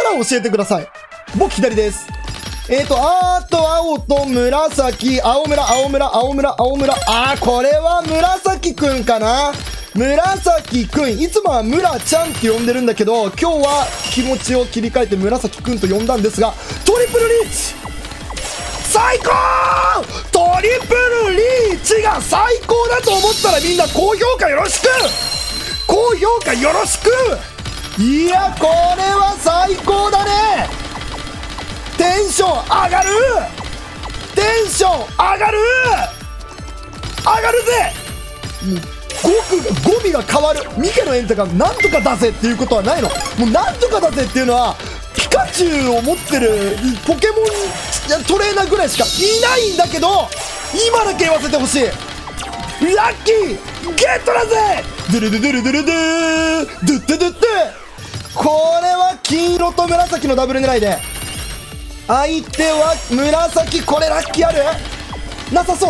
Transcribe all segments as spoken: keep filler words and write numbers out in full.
ら教えてください。僕左です。えーと、あーと、青と紫、青村、青村、青村、青村。あー、これは紫くんかな。紫くん。いつもは村ちゃんって呼んでるんだけど、今日は気持ちを切り替えて紫くんと呼んだんですが、トリプルリーチ最高。トリプルリーチが最高だと思ったらみんな高評価よろしく高評価よろしく。いや、これは最高だね。テンション上がる。テンション上がる上がるぜ。もう語尾が変わる。ミケのエンタがなんとかだぜっていうことはないの。もうなんとかだぜっていうのはピカチュウを持ってるポケモントレーナーぐらいしかいないんだけど、今だけ言わせてほしい。ラッキーゲットだぜ。ドゥルドゥドゥルドゥルドゥドゥッドゥドゥッドゥ。これは黄色と紫のダブル狙いで、相手は紫。これラッキーある？なさそう？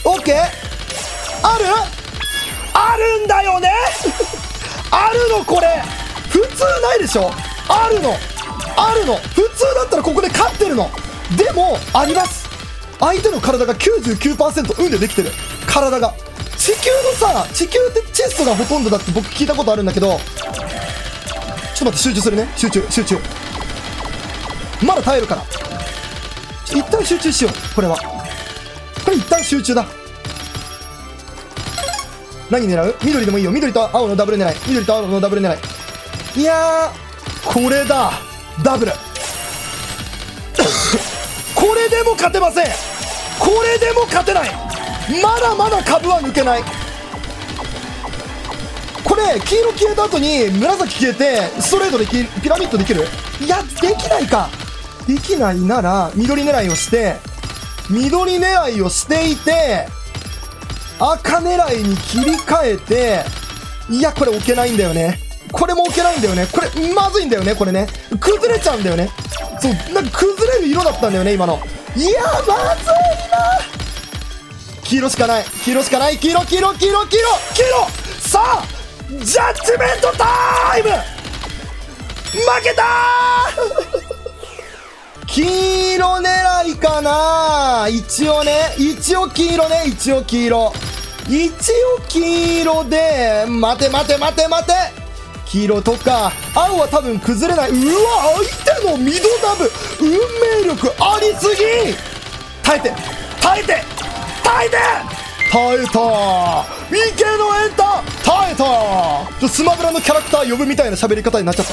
OK？ ある？あるんだよねあるの。これ普通ないでしょ。あるのあるの。普通だったらここで勝ってるの。でもあります。相手の体が きゅうじゅうきゅうパーセント 運でできてる。体が地球のさ、地球ってチェストがほとんどだって僕聞いたことあるんだけど、ちょっと待って、集中するね。集中集中。まだ耐えるから一旦集中しよう。これはこれ一旦集中だ。何狙う？緑でもいいよ。緑と青のダブル狙い。緑と青のダブル狙い。いやー、これだ。ダブルこれでも勝てません。これでも勝てない。まだまだ株は抜けない。これ黄色消えた後に紫消えてストレートでピラミッドできる？いや、できないか。できないなら緑狙いをして緑狙いをしていて赤狙いに切り替えて、いや、これ置けないんだよね。これも置けないんだよね。これまずいんだよね。これね、崩れちゃうんだよね。そう、なんか崩れる色だったんだよね今の。いや、まずいな。黄色しかない。黄色しかない。黄色黄色黄色黄色黄色。さあジャッジメントタイム。負けたー黄色狙いかな。一応ね、一応黄色ね。一応黄色一応黄色で、待て待て待て待て。黄色とか青は多分崩れない。うわ、相手のミドダブ運命力ありすぎ。耐えて耐えて耐えて耐えたー。池のエンタ耐えたー。スマブラのキャラクター呼ぶみたいな喋り方になっちゃった。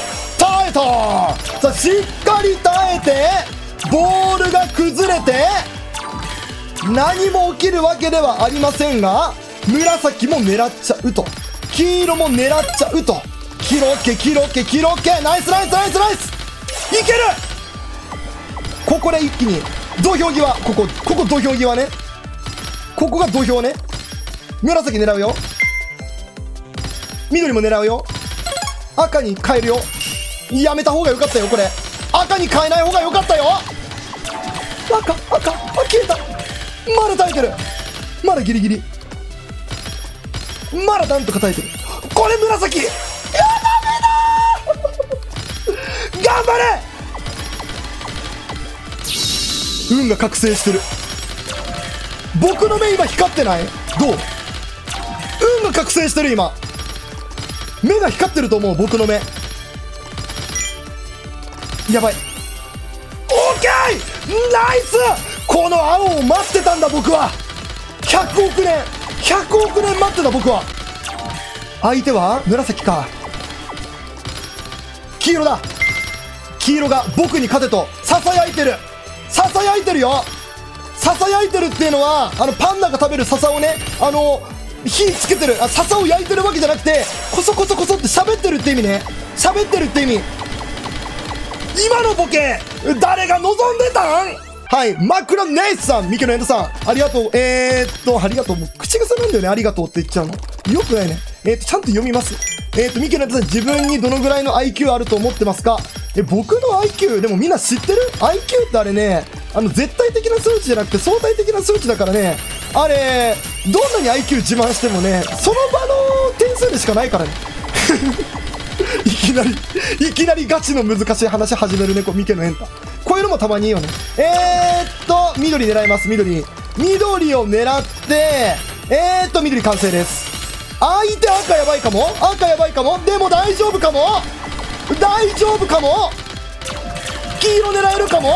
耐えたー。さあ、しっかり耐えてボールが崩れて何も起きるわけではありませんが、紫も狙っちゃうと、黄色も狙っちゃうと。黄色 OK 黄色 OK 黄色 OK。 ナイスナイスナイスナイス。いける。ここで一気に土俵際。ここここ土俵際ね。ここが土俵ね。紫狙うよ。緑も狙うよ。赤に変えるよ。やめた方が良かったよ。これ赤に変えない方が良かったよ。赤赤あ、消えた。まだ耐えてる。まだギリギリ。まだなんとか耐えてる。これ紫。いや、ダメだ頑張れ。運が覚醒してる。僕の目今光ってない？どう？運が覚醒してる今。目が光ってると思う、僕の目。やばい。オッケーナイス。この青を待ってたんだ僕は。ひゃくおくねんひゃくおくねん待ってた僕は。相手は紫か。黄色だ。黄色が僕に勝てとささやいてる。ささやいてるよ。ささやいてるっていうのは、あのパンダが食べる笹をね、あの火つけてる、あ、笹を焼いてるわけじゃなくて、コソコソコソって喋ってるって意味ね。喋ってるって意味。今のボケ誰が望んでたん？はい、マクロネイスさん、ミケのエンドさん、ありがとう。えーっと、ありがとう。もう口癖なんだよね、ありがとうって言っちゃうの。よくないね。えーっと、ちゃんと読みます。えーっと、ミケのエンドさん、自分にどのぐらいの アイキュー あると思ってますか？え、僕の アイキュー、でもみんな知ってる？ アイキュー ってあれね、あの、絶対的な数値じゃなくて相対的な数値だからね、あれ、どんなに アイキュー 自慢してもね、その場の点数でしかないからね。 いきなり、いきなりガチの難しい話始めるね、こう、ミケのエンタ。こういうのもたまにいいよね。えーっと、緑狙います、緑。緑を狙って、えーっと、緑完成です。相手赤やばいかも赤やばいかもでも大丈夫かも大丈夫かも黄色狙えるかも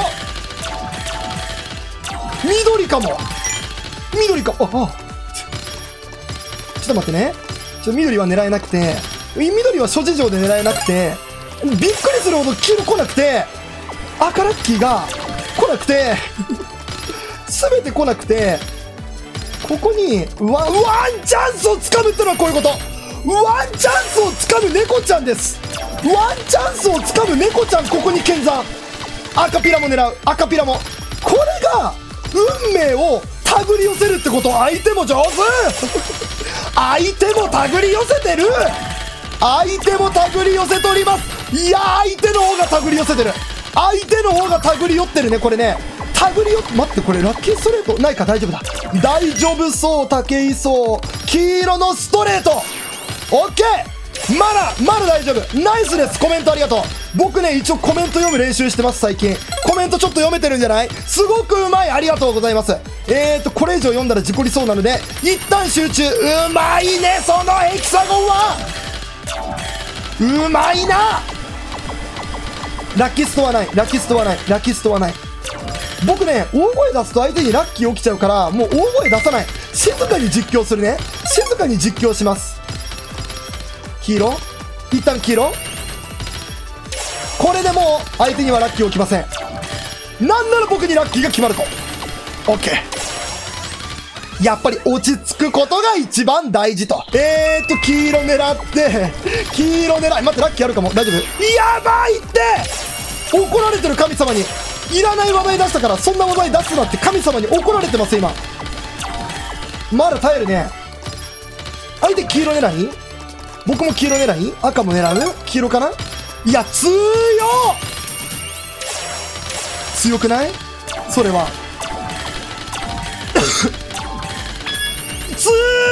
緑かも緑か、あ、あ。ちょっと待ってね。ちょ緑は狙えなくて、緑は諸事情で狙えなくて、びっくりするほど黄色来なくて、赤ラッキーが来なくて、すべて来なくて、ここにワン、ワンチャンスをつかむってのはこういうこと。ワンチャンスをつかむ猫ちゃんです。ワンチャンスをつかむ猫ちゃん、ここに剣山。赤ピラも狙う。赤ピラも。これが運命を手繰り寄せるってこと。相手も上手相手も手繰り寄せてる。相手も手繰り寄せております。いやー、相手の方が手繰り寄せてる。相手の方が手繰り寄ってるね、これね。手繰り寄って、待って、これラッキーストレートないか。大丈夫だ。大丈夫そう、武井壮。黄色のストレート。オッケー、まだまだ大丈夫。ナイスです。コメントありがとう。僕ね、一応コメント読む練習してます。最近コメントちょっと読めてるんじゃない？すごくうまい。ありがとうございます。えーとこれ以上読んだら事故りそうなので一旦集中。うまいね、そのヘキサゴンは。うまいな。ラッキーストはない。ラッキーストはない。ラッキーストはない。僕ね、大声出すと相手にラッキー起きちゃうから、もう大声出さない。静かに実況するね。静かに実況します。黄色、一旦黄色。これでもう相手にはラッキー起きません。なんなら僕にラッキーが決まると。 OK。 やっぱり落ち着くことが一番大事と。えーっと黄色狙って黄色狙い。待って、ラッキーあるかも。大丈夫？やばいって。怒られてる。神様にいらない話題出したから、そんな話題出すなって神様に怒られてます今。まだ耐えるね。相手黄色狙い。僕も黄色狙い。赤も狙う。黄色かな。いや、強強くない？それは強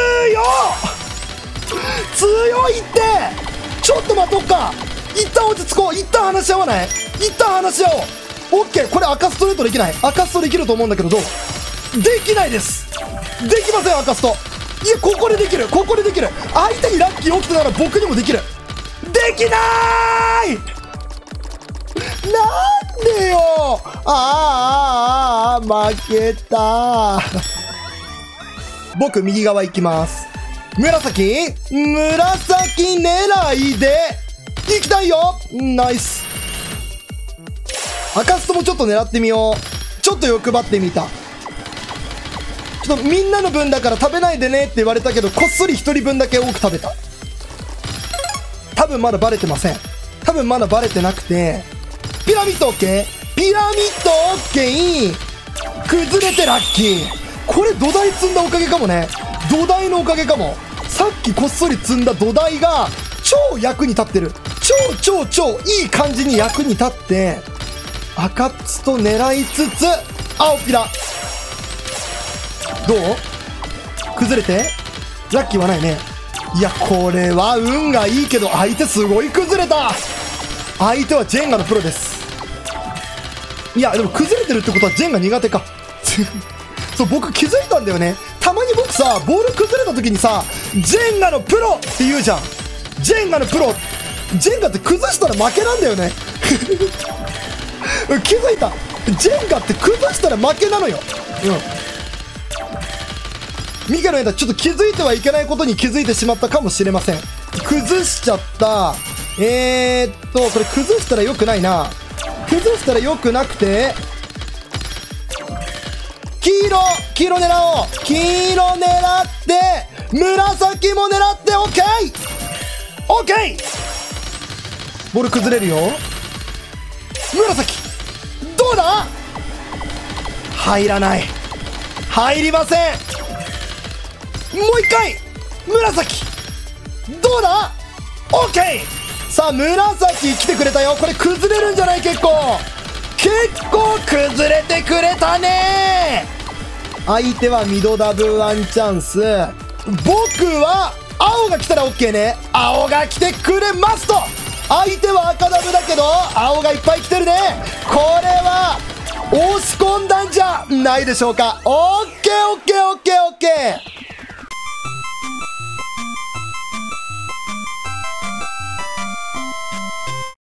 強いって。ちょっと待とっか。一旦落ち着こう。一旦話し合わない？一旦話し合おう。オッケー。これ赤ストレートできない？赤ストできると思うんだけど、どう？できないです。できません、赤スト。いや、ここでできる。ここでできる。相手にラッキー起きてたら僕にもできる。できなーい。なんでよ。あーあーあー、負けた。僕右側行きます。紫紫狙いで行きたいよ。ナイス。赤ストもちょっと狙ってみよう。ちょっと欲張ってみた。ちょっとみんなの分だから食べないでねって言われたけど、こっそり一人分だけ多く食べた。多分まだバレてません。多分まだバレてなくて、ピラミッド OK。 ピラミッド OK。 崩れてラッキー。これ土台積んだおかげかもね。土台のおかげかも。さっきこっそり積んだ土台が超役に立ってる。超超超いい感じに役に立って、赤ツと狙いつつ青ピラ。どう？崩れてラッキーはないね。いや、これは運がいいけど相手すごい崩れた。相手はジェンガのプロです。いやでも崩れてるってことはジェンガ苦手かそう、僕気づいたんだよね。たまに僕さ、ボール崩れた時にさ、ジェンガのプロって言うじゃん。ジェンガのプロ。ジェンガって崩したら負けなんだよね気づいた。ジェンガって崩したら負けなのよ。うん。ミケのエンタ、ちょっと気づいてはいけないことに気づいてしまったかもしれません。崩しちゃった。えーっとこれ崩したらよくないな。崩したらよくなくて、黄色黄色狙おう。黄色狙って紫も狙って。 OK OK。 ボール崩れるよ。紫どうだ。入らない。入りません。もう一回紫どうだ。 OK。 さあ紫来てくれたよ。これ崩れるんじゃない。結構結構崩れてくれたね。相手はミドダブワンチャンス。僕は青が来たら OK ね。青が来てくれますと。 相手は赤ダブだけど青がいっぱい来てるね。これは押し込んだんじゃないでしょうか。オッケーオッケー